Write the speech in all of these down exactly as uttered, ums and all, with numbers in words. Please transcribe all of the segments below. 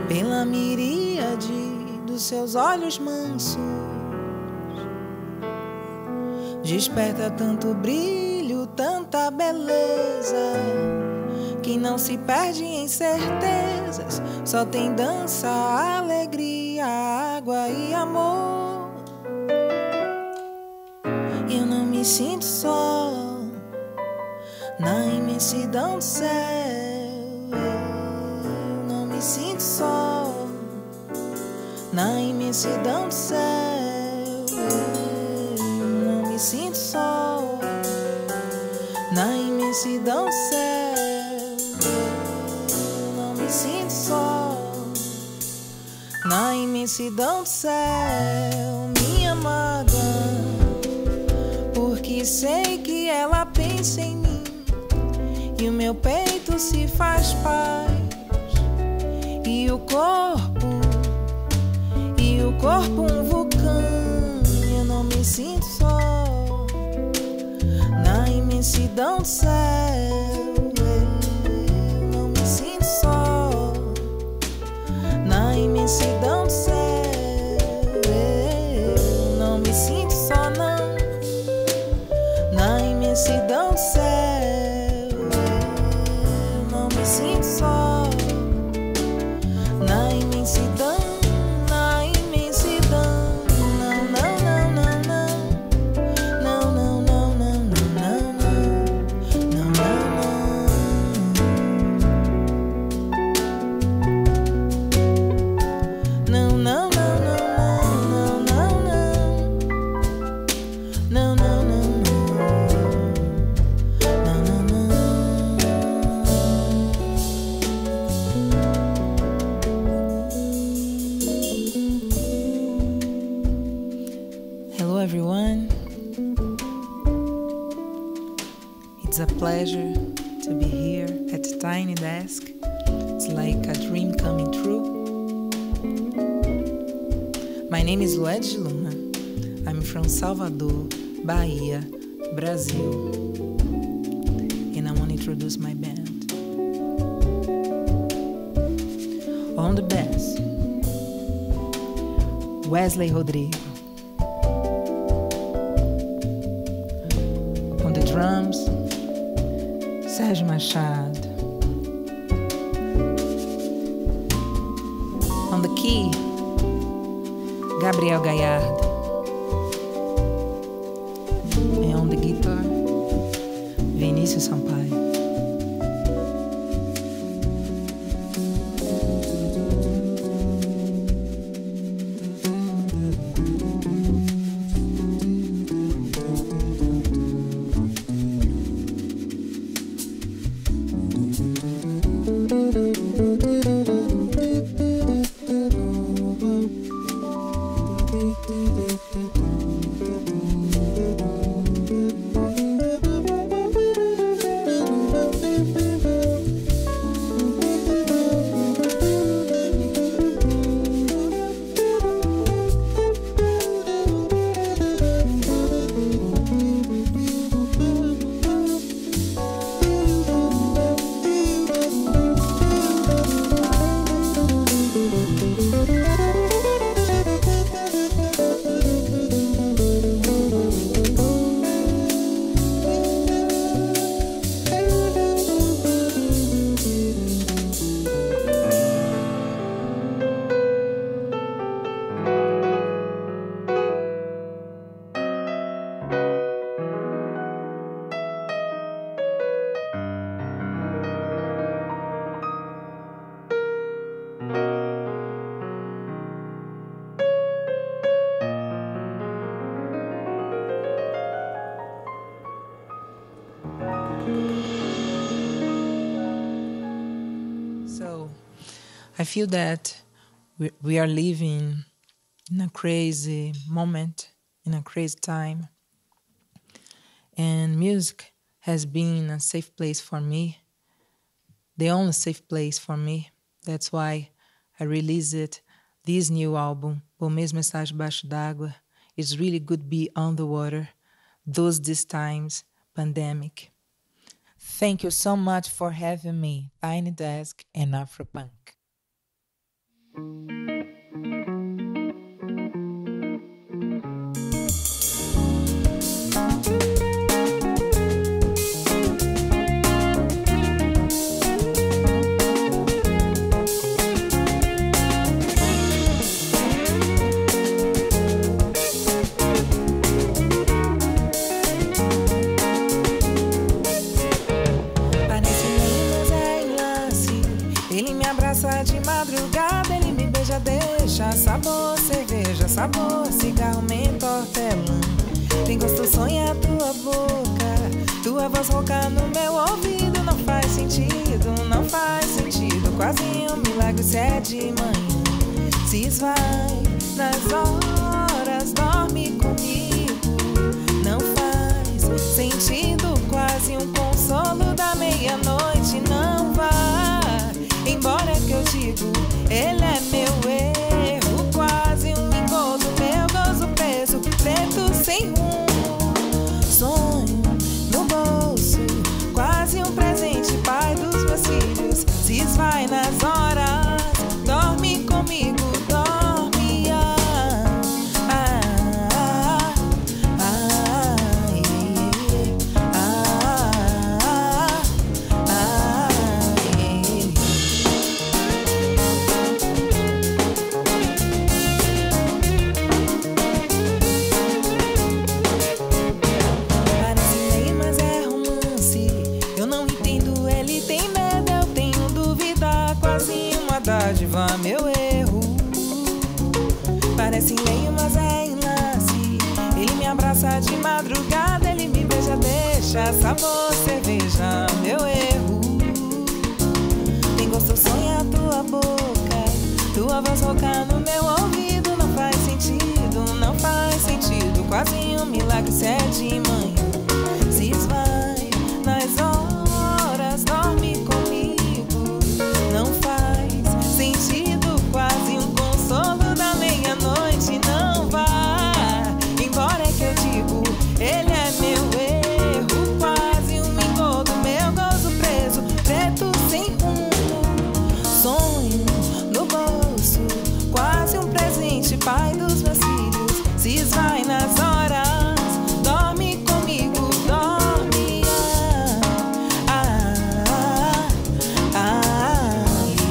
pela miríade dos seus olhos mansos. Desperta tanto brilho, tanta beleza, que não se perde em certezas. Só tem dança, alegria, água e amor. Eu não me sinto só na imensidão do céu. Eu não me sinto só na imensidão do céu. Eu não me sinto só na imensidão do céu. Eu não me sinto só na imensidão do céu, minha amada, porque sei que ela pensa em mim e o meu peito se faz paz, e o corpo, e o corpo um vulcão. Eu não me sinto só na imensidão do céu. Eu não me sinto só na imensidão do céu. Eu não me sinto só não na imensidão do céu. Eu não me sinto só na imensidão, na imensidão. Não, não, não, não, não, não, não, não, não, não, não, não, não, não, não, não, não, não. Hello everyone, it's a pleasure to be here at Tiny Desk. It's like a dream coming true. My name is Luedji Luna. I'm from Salvador, Bahia, Brazil, and I want to introduce my band. On the bass, Wesley Rodrigo. On the drums, Sérgio Machado. On the key, Gabriel Gallardo. And on the guitar, Vinícius Sampaio. So, I feel that we, we are living in a crazy moment, in a crazy time. And music has been a safe place for me, the only safe place for me. That's why I released this new album, O Mesmo Estar Debaixo d'Água. It's really good to be on the water, those these times, pandemic. Thank you so much for having me, Tiny Desk and AfroPunk. De madrugada ele me beija, deixa sabor, cerveja, sabor, cigarro, menta, hortelã. Tem gosto, sonha tua boca, tua voz rouca no meu ouvido. Não faz sentido, não faz sentido, quase um milagre se é de manhã. Se esvai nas horas, dorme comigo. Não faz sentido, quase um consolo da meia-noite. Não vai embora que eu digo, ele é meu erro, quase um engodo, meu gozo preso, preto sem rumo. Sonho no bolso, quase um presente, pai dos meus filhos. Se esvai nas horas, dorme comigo, dorme. Ah, ah, ah, ah, ah, ah, ah. Dádiva, meu erro. Parece lei, mas é enlace. Ele me abraça de madrugada, ele me beija, deixa sabor, cerveja, meu erro. Tem gosto, sonha tua boca, tua voz rouca no meu ouvido. Não faz sentido, não faz sentido, quase um milagre se é de manhã. Se esvai nas horas, dorme comigo. Não faz sentido, quase um consolo da meia-noite. Não vá embora que eu digo, ele é meu erro, quase um engodo, meu gozo preso, preto sem rumo. Sonho no bolso, quase um presente, pai dos meus filhos. Se esvai nas horas, dorme comigo, dorme. Ah, ah, ah, ah.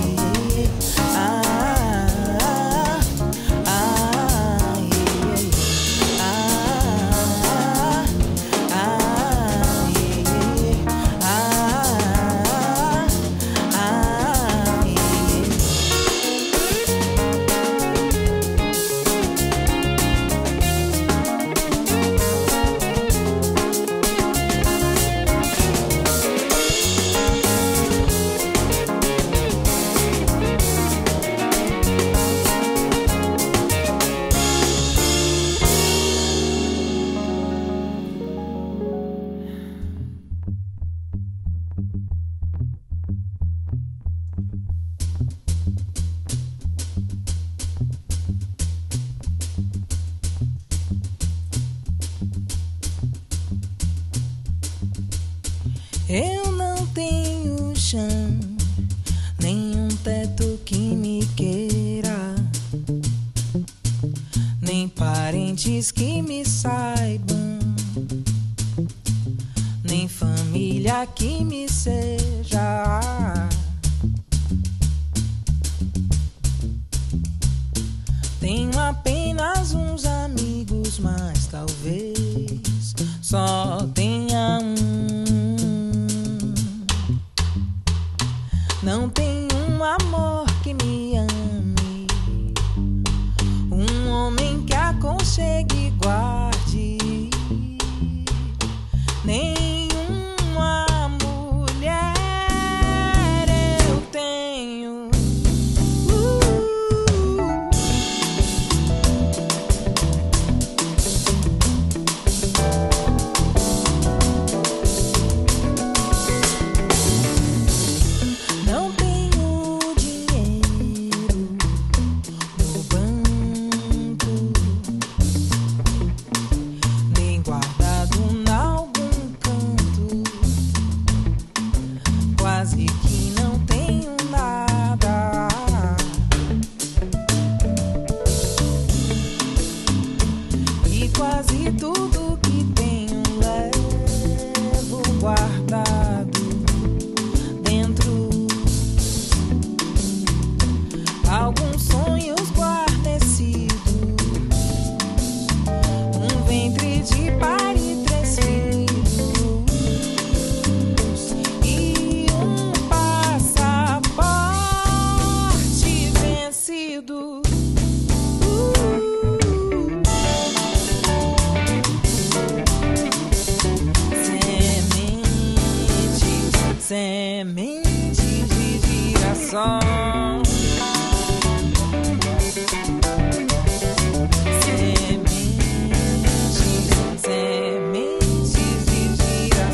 Eu não tenho chão, nenhum teto que me queira, nem parentes que me saibam, nem família que me seja. Tenho apenas uns amigos, mas talvez só tenha um. Não tenho um amor que me ame, um homem que aconchegue igual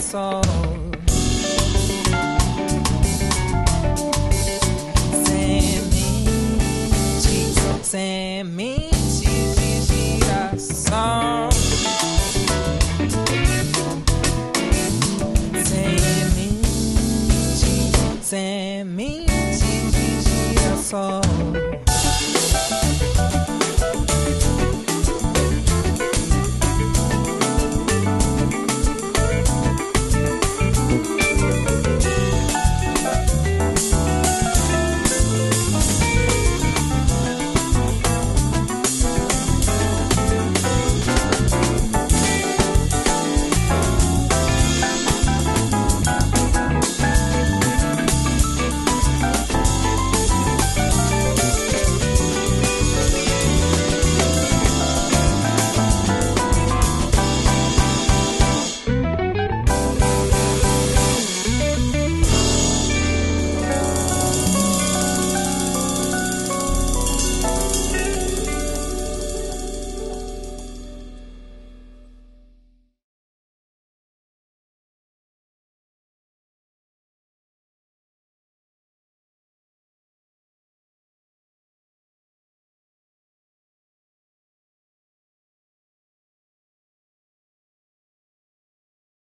girassol. Semente, semente de girassol. Semente, semente de girassol.